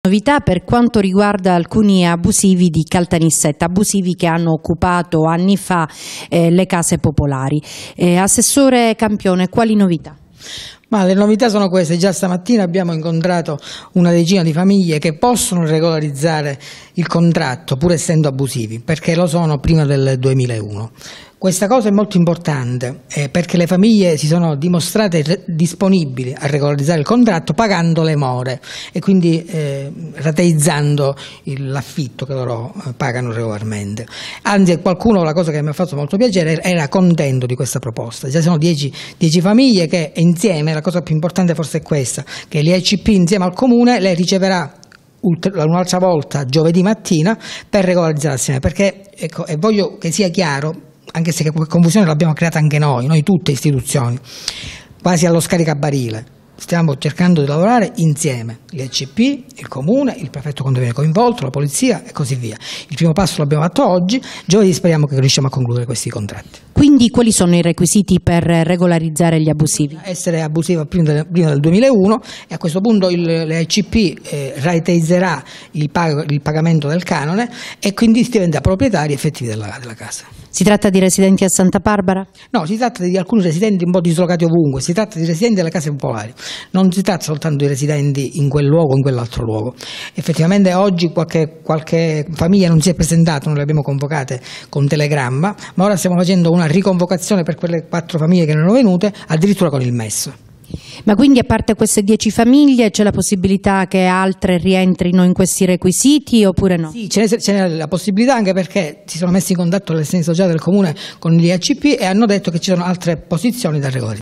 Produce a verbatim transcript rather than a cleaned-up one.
Novità per quanto riguarda alcuni abusivi di Caltanissetta, abusivi che hanno occupato anni fa eh, le case popolari. Eh, Assessore Campione, quali novità? Ma le novità sono queste: già stamattina abbiamo incontrato una decina di famiglie che possono regolarizzare il contratto pur essendo abusivi, perché lo sono prima del duemilauno. Questa cosa è molto importante eh, perché le famiglie si sono dimostrate disponibili a regolarizzare il contratto pagando le more e quindi eh, rateizzando l'affitto che loro eh, pagano regolarmente. Anzi, qualcuno, la cosa che mi ha fatto molto piacere, era contento di questa proposta. Ci sono dieci famiglie che insieme, la cosa più importante forse è questa, che l'I A C P insieme al Comune le riceverà un'altra volta giovedì mattina per regolarizzare assieme, perché ecco, e voglio che sia chiaro, anche se questa confusione l'abbiamo creata anche noi, noi tutte istituzioni, quasi allo scaricabarile. Stiamo cercando di lavorare insieme, l'I A C P, il Comune, il prefetto quando viene coinvolto, la polizia e così via. Il primo passo l'abbiamo fatto oggi, giovedì speriamo che riusciamo a concludere questi contratti. Quindi quali sono i requisiti per regolarizzare gli abusivi? Essere abusiva prima del, prima del duemilauno e a questo punto l'I A C P eh, rateizzerà il, pag il pagamento del canone e quindi diventa proprietari effettivi della, della casa. Si tratta di residenti a Santa Barbara? No, si tratta di alcuni residenti un po' dislocati ovunque, si tratta di residenti delle case popolari, non si tratta soltanto di residenti in quel luogo o in quell'altro luogo. Effettivamente oggi qualche, qualche famiglia non si è presentata, non le abbiamo convocate con telegramma, ma ora stiamo facendo una riconvocazione per quelle quattro famiglie che non erano venute, addirittura con il M E S. Ma quindi a parte queste dieci famiglie c'è la possibilità che altre rientrino in questi requisiti oppure no? Sì, ce n'è la possibilità, anche perché si sono messi in contatto le assistenti sociali del Comune con l'I A C P e hanno detto che ci sono altre posizioni da regolarizzare.